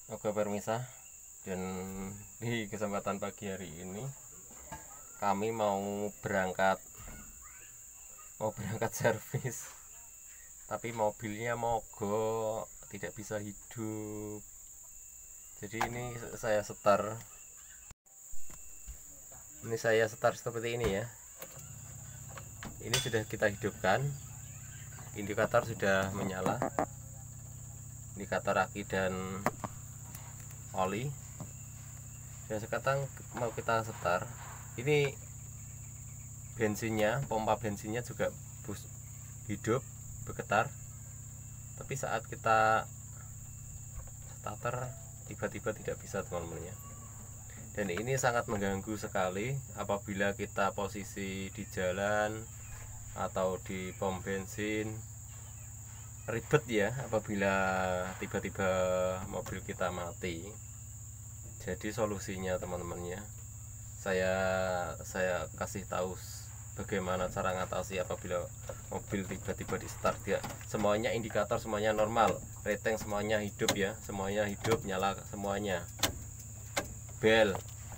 Oke permisa, dan di kesempatan pagi hari ini kami mau berangkat servis, tapi mobilnya mogok, tidak bisa hidup. Jadi ini saya setar seperti ini ya. Ini sudah kita hidupkan, indikator sudah menyala, indikator aki dan oli. Dan sekarang mau kita setar. Ini bensinnya, pompa bensinnya juga hidup, bergetar. Tapi saat kita starter tiba-tiba tidak bisa, teman-teman ya. Dan ini sangat mengganggu sekali apabila kita posisi di jalan atau di pom bensin. Ribet ya apabila tiba-tiba mobil kita mati. Jadi solusinya teman-teman ya, saya kasih tahu bagaimana cara ngatasi apabila mobil tiba-tiba di start ya. Semuanya indikator semuanya normal, rating semuanya hidup ya, semuanya hidup, nyala semuanya. Bel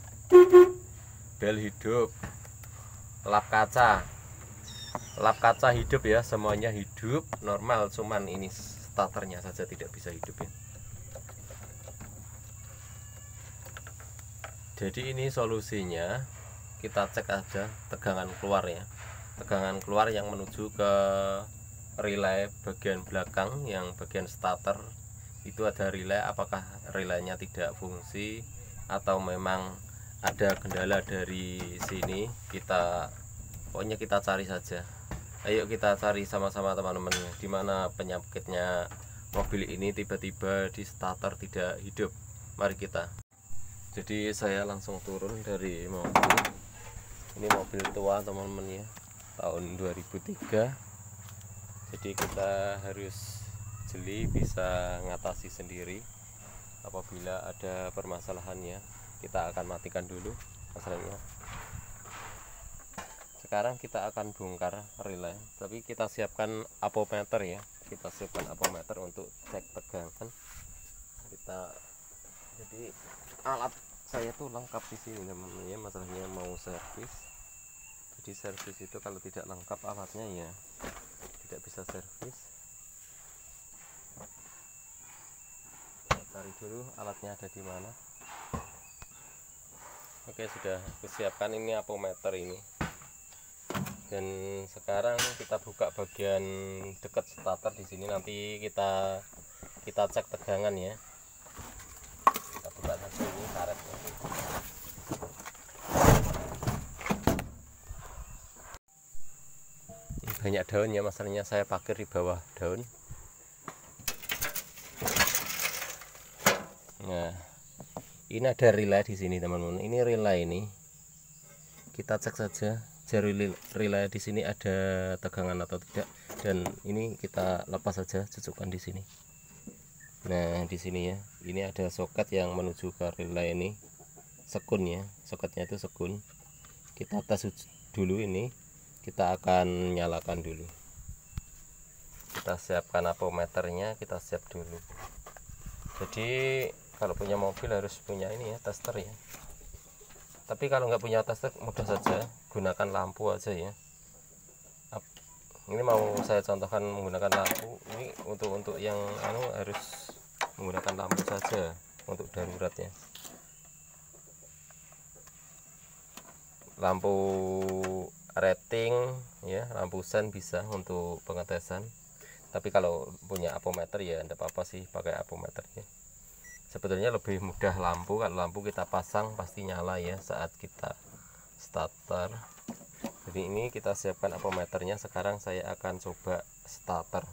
hidup, lap kaca hidup ya, semuanya hidup normal, cuman ini starternya saja tidak bisa hidup ya. Jadi ini solusinya, kita cek aja tegangan keluar ya, tegangan keluar yang menuju ke relay bagian belakang, yang bagian starter itu ada relay. Apakah relaynya tidak fungsi atau memang ada kendala dari sini, pokoknya kita cari saja. Ayo kita cari sama-sama teman-teman, dimana penyakitnya mobil ini tiba-tiba di starter tidak hidup. Mari kita. Jadi saya langsung turun dari mobil. Ini mobil tua teman-teman ya, tahun 2003. Jadi kita harus jeli, bisa ngatasi sendiri apabila ada permasalahannya. Kita akan matikan dulu masalahnya. Sekarang kita akan bongkar relay, tapi kita siapkan apometer ya. Kita siapkan apometer untuk cek tegangan. Jadi alat saya tuh lengkap di sini teman-teman ya. Masalahnya mau servis. Jadi servis itu kalau tidak lengkap alatnya ya tidak bisa servis. Kita cari dulu alatnya ada di mana. Oke, sudah disiapkan ini apometer ini. Dan sekarang kita buka bagian dekat starter di sini, nanti kita cek tegangan ya. Kita buka saja ini karetnya. Ini banyak daun ya, masalahnya saya parkir di bawah daun. Nah, ini ada relay di sini teman-teman. Ini relay ini kita cek saja jari relay di sini ada tegangan atau tidak, dan ini kita lepas saja, cocokkan di sini. Nah di sini ya, ini ada soket yang menuju ke relay ini, sekun ya, soketnya itu sekun. Kita tes dulu ini, kita akan nyalakan dulu. Kita siapkan apometernya, kita siap dulu. Jadi kalau punya mobil harus punya ini ya, tester ya. Tapi kalau nggak punya tester mudah saja, gunakan lampu aja ya. Ini mau saya contohkan menggunakan lampu. Ini untuk yang harus menggunakan lampu saja untuk daruratnya. Lampu rating ya, lampu sen bisa untuk pengetesan. Tapi kalau punya apometer ya enggak apa-apa sih pakai apometernya. Sebetulnya lebih mudah lampu, kalau lampu kita pasang pasti nyala ya saat kita starter. Jadi ini kita siapkan apometernya. Sekarang saya akan coba starter.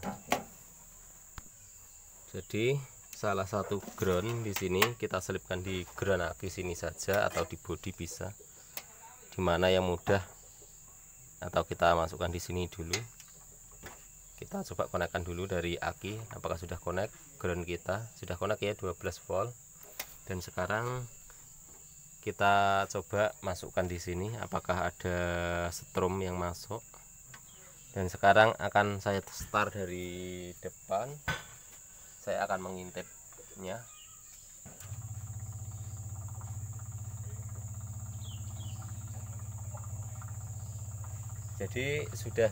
Jadi salah satu ground di sini kita selipkan di ground aki sini saja, atau di bodi bisa, dimana yang mudah, atau kita masukkan di sini dulu. Kita coba konekkan dulu dari aki, apakah sudah connect. Ground kita sudah connect ya, 12 volt. Dan sekarang kita coba masukkan di sini apakah ada strom yang masuk. Dan sekarang akan saya start dari depan. Saya akan mengintipnya. Jadi sudah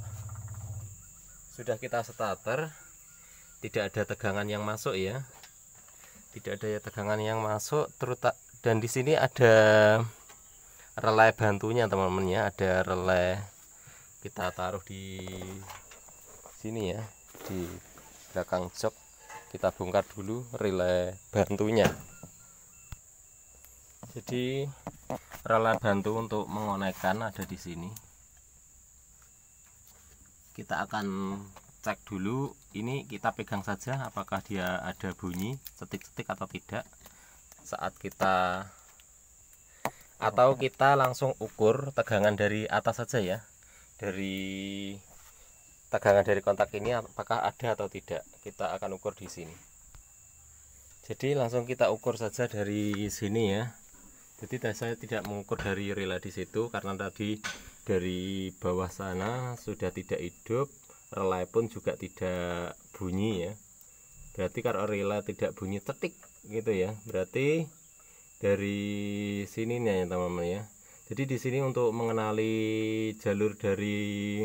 kita starter, tidak ada tegangan yang masuk ya, tidak ada tegangan yang masuk dan di sini ada relay bantunya teman-teman ya, ada relay, kita taruh di sini ya, di belakang jok. Kita bongkar dulu relay bantunya. Jadi relay bantu untuk mengonekkan ada di sini. Kita akan cek dulu, ini kita pegang saja apakah dia ada bunyi cetik-cetik atau tidak saat kita, atau kita langsung ukur tegangan dari atas saja ya, dari tegangan dari kontak ini apakah ada atau tidak, kita akan ukur di sini. Jadi langsung kita ukur saja dari sini ya. Jadi saya tidak mengukur dari relay di situ karena tadi dari bawah sana sudah tidak hidup, relay pun juga tidak bunyi ya. Berarti kalau relay tidak bunyi tetik gitu ya, berarti dari sini nih ya teman-teman ya. Jadi di sini untuk mengenali jalur dari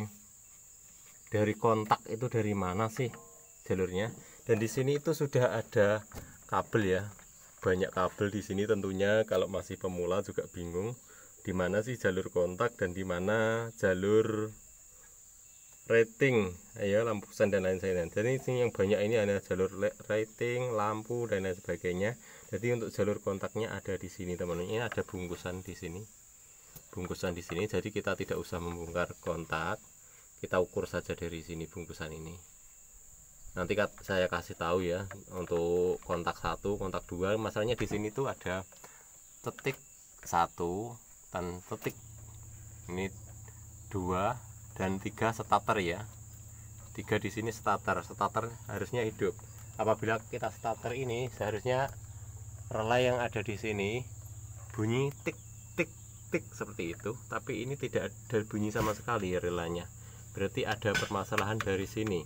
kontak itu dari mana sih jalurnya. Dan di sini itu sudah ada kabel ya, banyak kabel di sini. Tentunya kalau masih pemula juga bingung di mana sih jalur kontak dan di mana jalur rating ya, lampu sen dan lain-lain. Jadi sini yang banyak ini ada jalur rating, lampu dan lain sebagainya. Jadi untuk jalur kontaknya ada di sini teman-teman. Ini ada bungkusan di sini, jadi kita tidak usah membongkar kontak, kita ukur saja dari sini bungkusan ini. Nanti saya kasih tahu ya untuk kontak 1, kontak 2. Masalahnya di sini tuh ada titik 1 dan titik ini 2 dan 3 starter ya. 3 di sini starter harusnya hidup. Apabila kita starter ini seharusnya relay yang ada di sini bunyi tik tik tik seperti itu, tapi ini tidak ada bunyi sama sekali ya relaynya. Berarti ada permasalahan dari sini.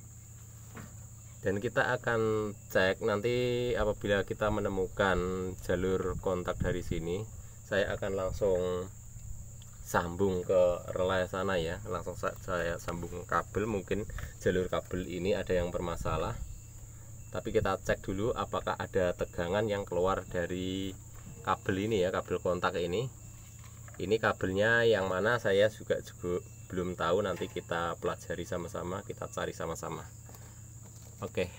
Dan kita akan cek nanti apabila kita menemukan jalur kontak dari sini, saya akan langsung sambung ke relay sana ya, langsung saya sambung kabel. Mungkin jalur kabel ini ada yang bermasalah, tapi kita cek dulu apakah ada tegangan yang keluar dari kabel ini ya, kabel kontak ini kabelnya yang mana saya juga belum tahu, nanti kita pelajari sama-sama, kita cari sama-sama. Oke,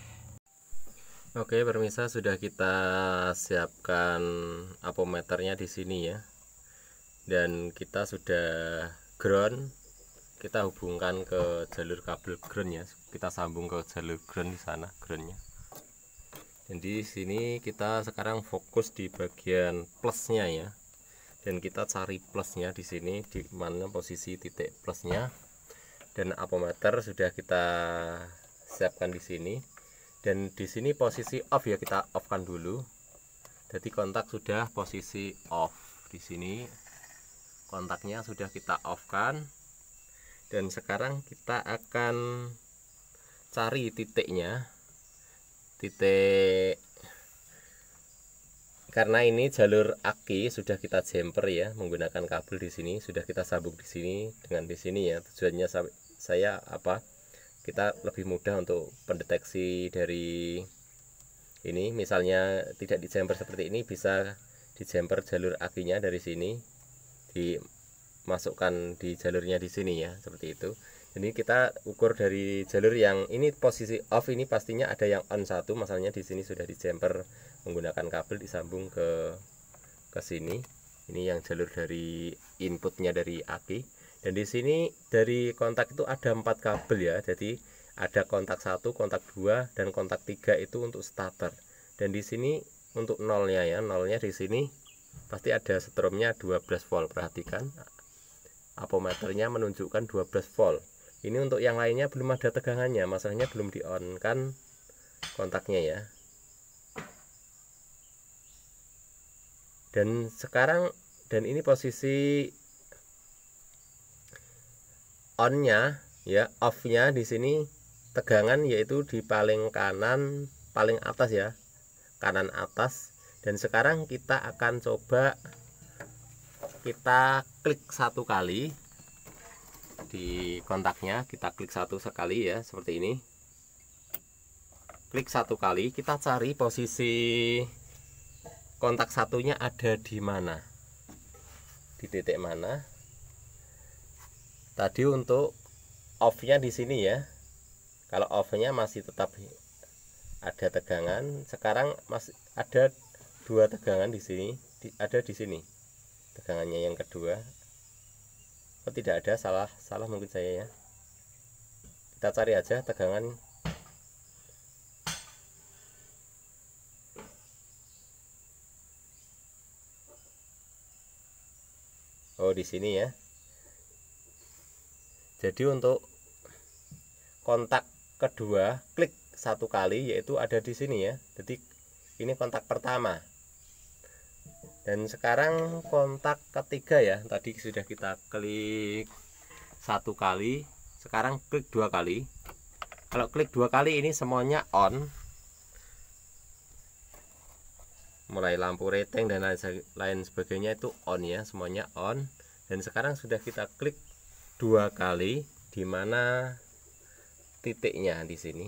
pemirsa, sudah kita siapkan ampermeternya di sini ya, dan kita sudah ground. Kita hubungkan ke jalur kabel ground ya, kita sambung ke jalur ground di sana groundnya. Dan di sini kita sekarang fokus di bagian plusnya ya, dan kita cari plusnya di sini, di mana posisi titik plusnya. Dan ampermeter sudah kita siapkan di sini, dan di sini posisi off ya, kita off kan dulu. Jadi kontak sudah posisi off, di sini kontaknya sudah kita off kan. Dan sekarang kita akan cari titiknya, karena ini jalur aki sudah kita jumper ya, menggunakan kabel di sini sudah kita sambung di sini dengan di sini ya. Tujuannya saya apa? Kita lebih mudah untuk pendeteksi dari ini. Misalnya tidak di jumper seperti ini, bisa di jumper jalur akinya dari sini, dimasukkan di jalurnya di sini ya, seperti itu. Jadi kita ukur dari jalur yang ini posisi off, ini pastinya ada yang on 1. Masalahnya di sini sudah di jumper menggunakan kabel, disambung ke sini. Ini yang jalur dari inputnya dari aki. Dan di sini dari kontak itu ada 4 kabel ya. Jadi ada kontak 1, kontak 2 dan kontak 3 itu untuk starter. Dan di sini untuk nolnya ya, nolnya di sini pasti ada stromnya 12 volt. Perhatikan ampermeternya menunjukkan 12 volt. Ini untuk yang lainnya belum ada tegangannya, masalahnya belum di on kan kontaknya ya. Dan sekarang, dan ini posisi onnya ya, offnya di sini tegangan yaitu di paling kanan, paling atas ya, kanan atas. Dan sekarang kita akan coba, kita klik 1 kali, di kontaknya, kita klik satu sekali ya, seperti ini. Klik satu kali, kita cari posisi kontak satunya ada di mana, di titik mana. Tadi untuk off-nya di sini ya. Kalau off-nya masih tetap ada tegangan, sekarang masih ada 2 tegangan di sini, ada di sini tegangannya yang kedua. Oh, tidak ada, salah mungkin saya ya. Kita cari aja tegangan. Oh, di sini ya. Jadi untuk kontak kedua klik satu kali, yaitu ada di sini ya. Jadi ini kontak pertama. Dan sekarang kontak ketiga ya, tadi sudah kita klik satu kali, sekarang klik 2 kali. Kalau klik 2 kali ini semuanya on, mulai lampu rating dan lain sebagainya itu on ya, semuanya on. Dan sekarang sudah kita klik 2 kali, di mana titiknya di sini.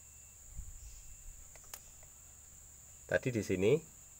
Tadi di sini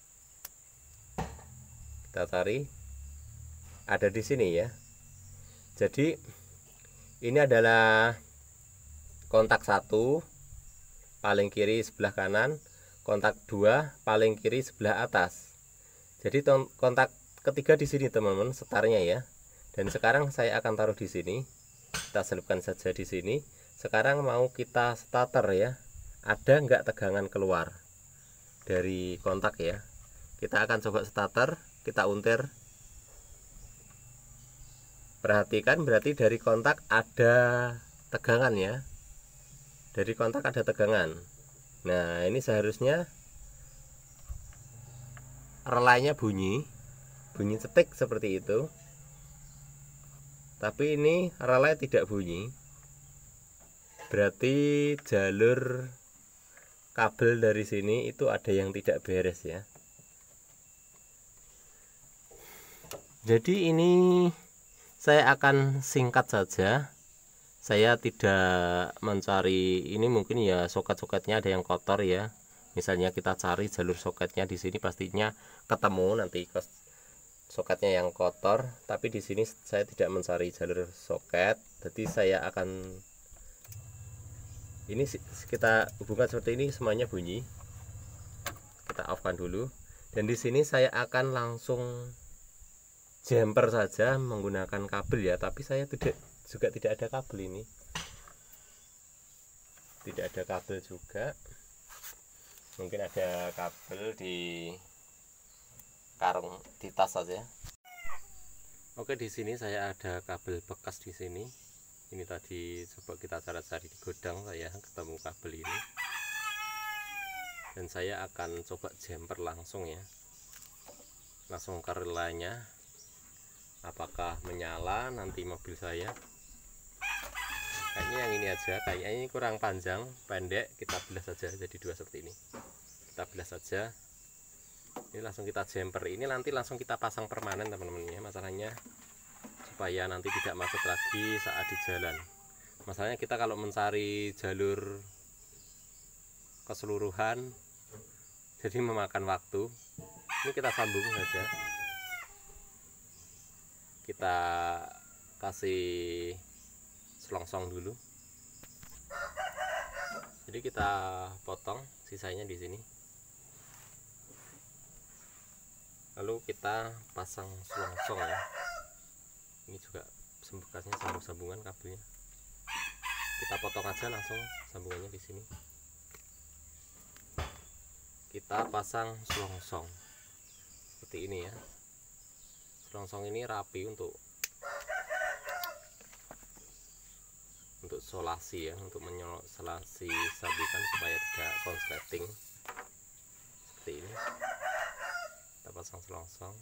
kita cari, ada di sini ya. Jadi ini adalah kontak 1 paling kiri sebelah kanan, kontak 2 paling kiri sebelah atas. Jadi kontak ketiga di sini teman-teman, setarnya ya. Dan sekarang saya akan taruh di sini. Kita selipkan saja di sini. Sekarang mau kita starter ya. Ada nggak tegangan keluar dari kontak ya? Kita akan coba starter. Kita untir. Perhatikan, berarti dari kontak ada tegangan ya. Dari kontak ada tegangan. Nah, ini seharusnya relaynya bunyi cetik seperti itu. Tapi ini relay tidak bunyi. Berarti jalur kabel dari sini itu ada yang tidak beres ya. Jadi ini saya akan singkat saja. Saya tidak mencari, ini mungkin ya soket-soketnya ada yang kotor ya. Misalnya kita cari jalur soketnya di sini, pastinya ketemu nanti soketnya yang kotor. Tapi di sini saya tidak mencari jalur soket. Jadi saya akan, ini kita hubungkan seperti ini, semuanya bunyi. Kita off-kan dulu. Dan di sini saya akan langsung jumper saja menggunakan kabel ya, tapi saya juga tidak ada kabel ini. Tidak ada kabel juga. Mungkin ada kabel di karung di tas saja. Oke, di sini saya ada kabel bekas di sini. Ini tadi coba kita cari-cari di gudang, saya ketemu kabel ini. Dan saya akan coba jumper langsung ya. Langsung ke relaynya. Apakah menyala nanti mobil saya? Kayaknya yang ini aja, kayaknya ini kurang panjang, pendek. Kita belah saja jadi 2 seperti ini. Kita belah saja. Ini langsung kita jumper. Ini nanti langsung kita pasang permanen teman-teman ya. Masalahnya supaya nanti tidak macet lagi saat di jalan. Masalahnya kita kalau mencari jalur keseluruhan jadi memakan waktu. Ini kita sambung saja. Kita kasih selongsong dulu. Jadi kita potong sisanya di sini. Lalu kita pasang selongsong ya. Ini juga bekasnya sambungan kabelnya. Kita potong aja langsung sambungannya di sini. Kita pasang selongsong seperti ini ya. Selongsong ini rapi untuk solasi ya, untuk mensolasi sabitan supaya tidak konsleting seperti ini. Kita pasang selongsong.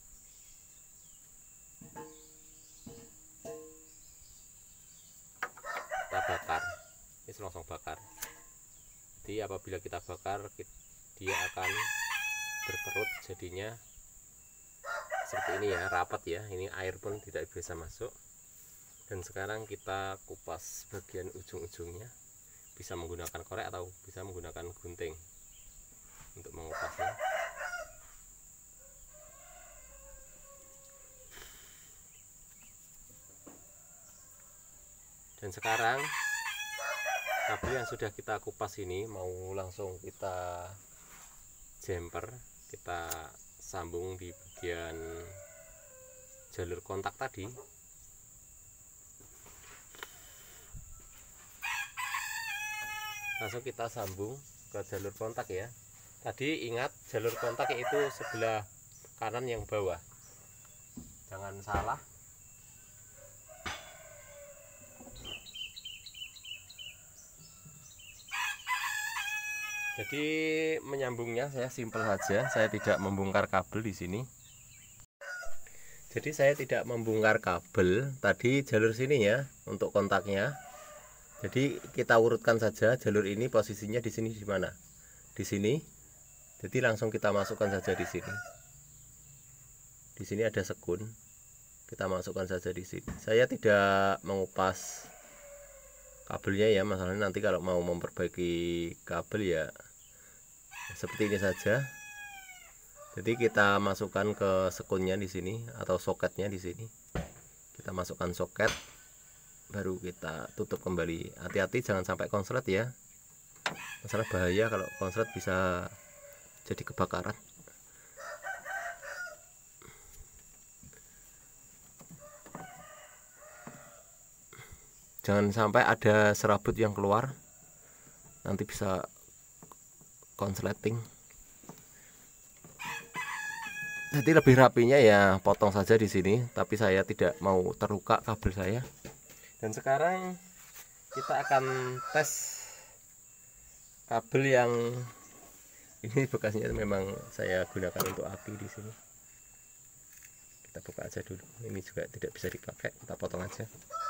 Kita bakar. Ini selongsong bakar. Jadi apabila kita bakar, dia akan berkerut, jadinya seperti ini ya, rapat ya. Ini air pun tidak bisa masuk. Dan sekarang kita kupas bagian ujung-ujungnya, bisa menggunakan korek atau bisa menggunakan gunting untuk mengupasnya. Dan sekarang kabel yang sudah kita kupas ini mau langsung kita jumper, kita sambung di bagian jalur kontak tadi. Langsung kita sambung ke jalur kontak ya. Tadi ingat jalur kontak itu sebelah kanan yang bawah, jangan salah. Jadi menyambungnya saya simpel saja, saya tidak membongkar kabel di sini. Jadi saya tidak membongkar kabel tadi jalur sini ya untuk kontaknya. Jadi kita urutkan saja jalur ini posisinya di sini di mana? Di sini. Jadi langsung kita masukkan saja di sini. Di sini ada sekun. Kita masukkan saja di sini. Saya tidak mengupas kabelnya ya, masalahnya nanti kalau mau memperbaiki kabel ya seperti ini saja. Jadi kita masukkan ke sekunnya di sini atau soketnya di sini. Kita masukkan soket, baru kita tutup kembali. Hati-hati jangan sampai konslet ya. Masalah bahaya kalau konslet bisa jadi kebakaran. Jangan sampai ada serabut yang keluar, nanti bisa konsleting. Jadi lebih rapinya ya potong saja di sini, tapi saya tidak mau terluka kabel saya. Dan sekarang kita akan tes kabel yang ini bekasnya memang saya gunakan untuk api di sini. Kita buka aja dulu. Ini juga tidak bisa dipakai, kita potong aja.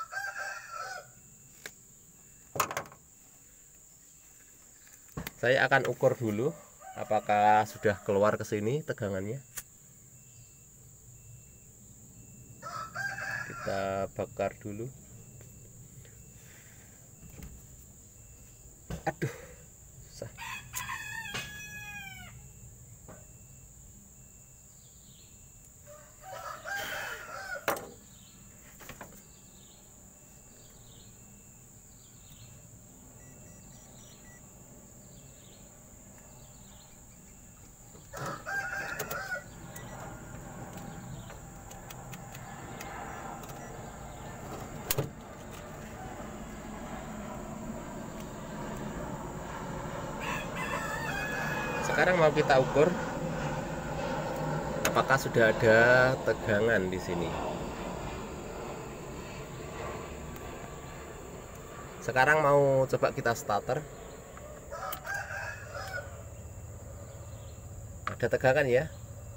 Saya akan ukur dulu apakah sudah keluar ke sini tegangannya. Kita bakar dulu. Aduh, susah. Sekarang mau kita ukur apakah sudah ada tegangan di sini. Sekarang mau coba kita starter. Ada tegangan ya.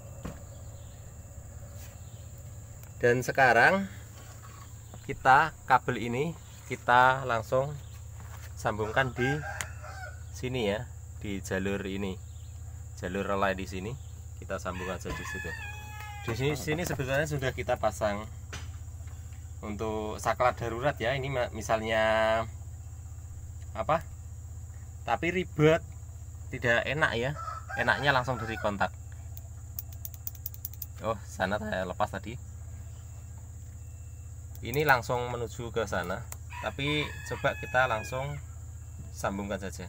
Dan sekarang kita kabel ini kita langsung sambungkan di sini ya, di jalur ini. Jalur relay di sini kita sambung aja di situ. Di sini sebetulnya sudah kita pasang untuk saklar darurat ya. Ini misalnya apa? Tapi ribet, tidak enak ya. Enaknya langsung dari kontak. Oh, sana saya lepas tadi. Ini langsung menuju ke sana. Tapi coba kita langsung sambungkan saja.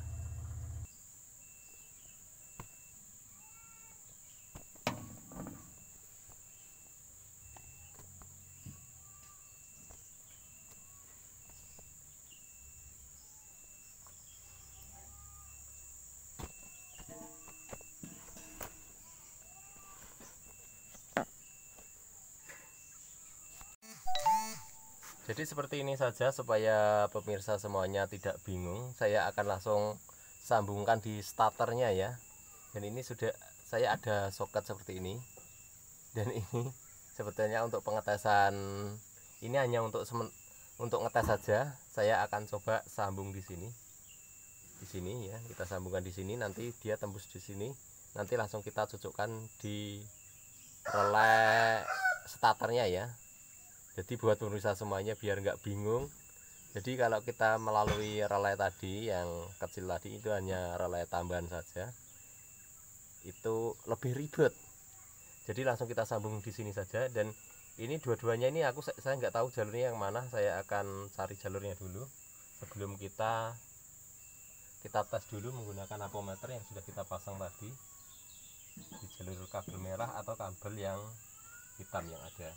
Jadi seperti ini saja supaya pemirsa semuanya tidak bingung. Saya akan langsung sambungkan di starternya ya. Dan ini sudah saya ada soket seperti ini. Dan ini sebetulnya untuk pengetesan, ini hanya untuk ngetes saja. Saya akan coba sambung di sini. Di sini ya, kita sambungkan di sini, nanti dia tembus di sini. Nanti langsung kita cocokkan di relay starternya ya. Jadi buat pemirsa semuanya biar nggak bingung, jadi kalau kita melalui relay tadi yang kecil tadi itu hanya relay tambahan saja, itu lebih ribet. Jadi langsung kita sambung di sini saja. Dan ini dua-duanya ini saya nggak tahu jalurnya yang mana. Saya akan cari jalurnya dulu sebelum kita tes dulu menggunakan apometer yang sudah kita pasang tadi di jalur kabel merah atau kabel yang hitam yang ada.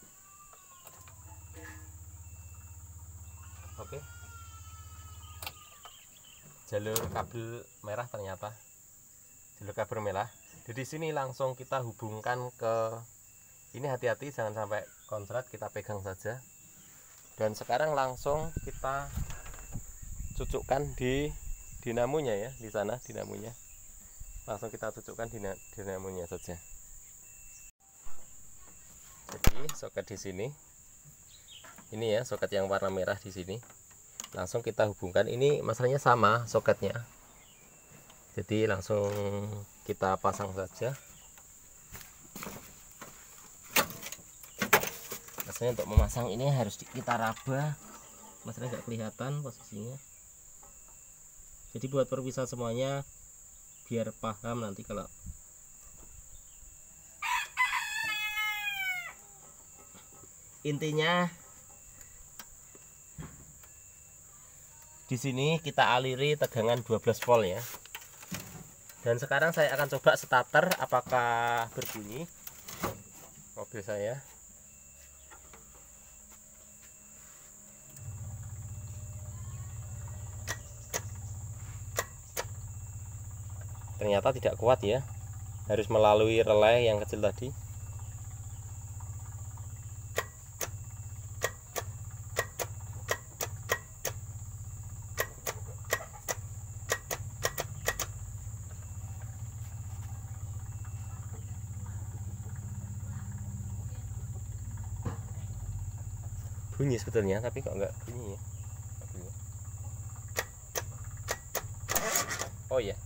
Oke, jalur kabel merah ternyata jalur kabel merah. Jadi sini langsung kita hubungkan ke ini, hati-hati jangan sampai konslet, kita pegang saja. Dan sekarang langsung kita cucukkan di dinamonya ya, di sana dinamonya. Langsung kita cucukkan di dinamonya saja. Jadi soket di sini. Ini ya soket yang warna merah di sini. Langsung kita hubungkan. Ini masalahnya sama soketnya. Jadi langsung kita pasang saja. Masalahnya untuk memasang ini harus kita raba. Masalahnya nggak kelihatan posisinya. Jadi buat perpisah semuanya biar paham nanti kalau intinya di sini kita aliri tegangan 12 volt ya. Dan sekarang saya akan coba starter apakah berbunyi mobil saya. Ternyata tidak kuat ya, harus melalui relay yang kecil tadi. Bunyi sebetulnya, tapi kok enggak bunyi ya. Oh iya.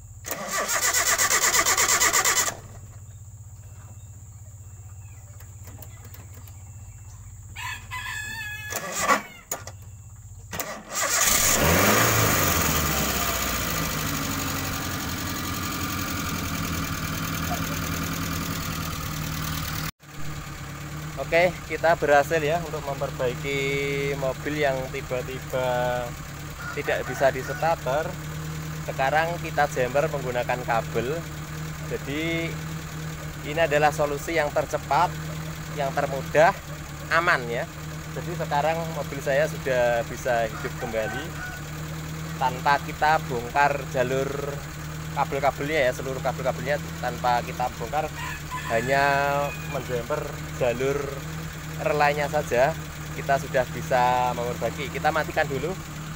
Oke, kita berhasil ya untuk memperbaiki mobil yang tiba-tiba tidak bisa di starter. Sekarang kita jumper menggunakan kabel. Jadi ini adalah solusi yang tercepat, yang termudah, aman ya. Jadi sekarang mobil saya sudah bisa hidup kembali tanpa kita bongkar jalur kabel-kabelnya ya, seluruh kabel-kabelnya tanpa kita bongkar, hanya menjumper jalur relaynya saja kita sudah bisa memperbaiki. Kita matikan dulu.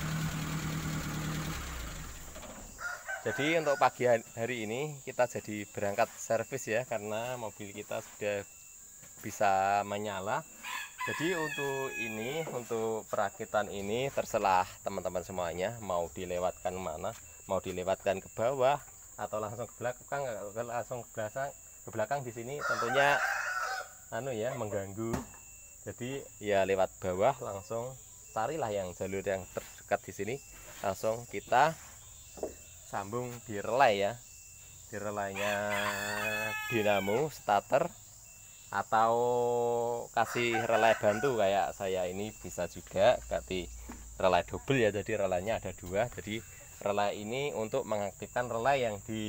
Jadi untuk pagi hari ini kita jadi berangkat servis ya, karena mobil kita sudah bisa menyala. Jadi untuk perakitan ini terserah teman-teman semuanya mau dilewatkan mana, mau dilewatkan ke bawah atau langsung ke belakang. Langsung ke belakang di sini tentunya mengganggu. Jadi ya lewat bawah, langsung carilah yang jalur yang terdekat di sini, langsung kita sambung di relay ya, di relaynya dinamo starter, atau kasih relay bantu kayak saya ini bisa juga ganti relay double ya. Jadi relaynya ada dua. Jadi relay ini untuk mengaktifkan relay yang di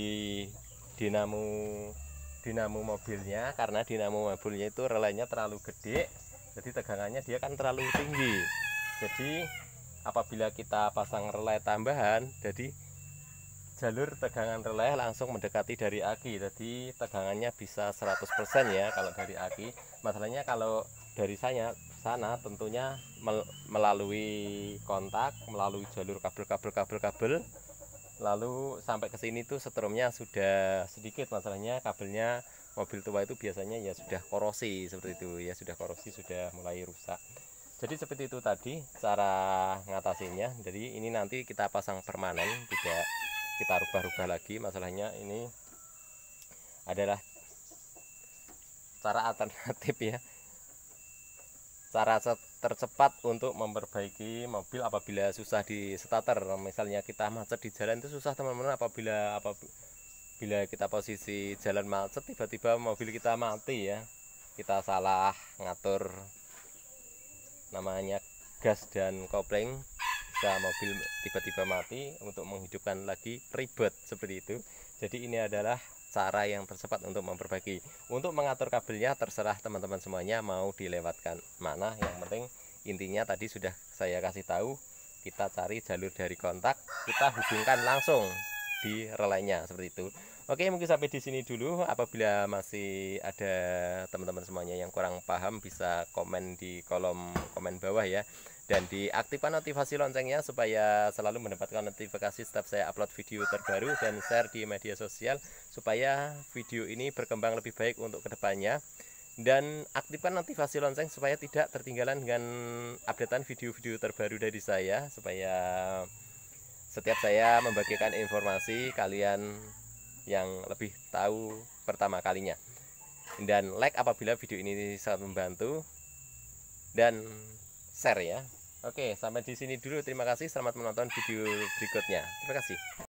dinamo mobilnya, karena dinamo mobilnya itu relaynya terlalu gede, jadi tegangannya dia kan terlalu tinggi. Jadi apabila kita pasang relay tambahan, jadi jalur tegangan relay langsung mendekati dari aki, jadi tegangannya bisa 100% ya kalau dari aki. Masalahnya kalau dari sana tentunya melalui kontak, melalui jalur kabel, lalu sampai ke sini tuh setrumnya sudah sedikit. Masalahnya kabelnya mobil tua itu biasanya ya sudah korosi seperti itu ya, sudah korosi, sudah mulai rusak. Jadi seperti itu tadi cara ngatasinya. Jadi ini nanti kita pasang permanen, tidak kita rubah-rubah lagi. Masalahnya ini adalah cara alternatif ya, cara tercepat untuk memperbaiki mobil apabila susah di starter. Misalnya kita macet di jalan itu susah teman-teman, apabila kita posisi jalan macet tiba-tiba mobil kita mati ya, kita salah ngatur namanya gas dan kopling, bisa mobil tiba-tiba mati. Untuk menghidupkan lagi ribet seperti itu. Jadi ini adalah cara yang tercepat untuk memperbaiki. Untuk mengatur kabelnya terserah teman-teman semuanya mau dilewatkan mana, yang penting intinya tadi sudah saya kasih tahu, kita cari jalur dari kontak, kita hubungkan langsung di relaynya seperti itu. Oke, mungkin sampai di sini dulu. Apabila masih ada teman-teman semuanya yang kurang paham, bisa komen di kolom komen bawah ya. Dan diaktifkan notifikasi loncengnya supaya selalu mendapatkan notifikasi setiap saya upload video terbaru, dan share di media sosial supaya video ini berkembang lebih baik untuk kedepannya. Dan aktifkan notifikasi lonceng supaya tidak ketinggalan dengan updatean video-video terbaru dari saya, supaya setiap saya membagikan informasi kalian yang lebih tahu pertama kalinya. Dan like apabila video ini sangat membantu, dan share ya. Oke, sampai di sini dulu. Terima kasih. Selamat menonton video berikutnya. Terima kasih.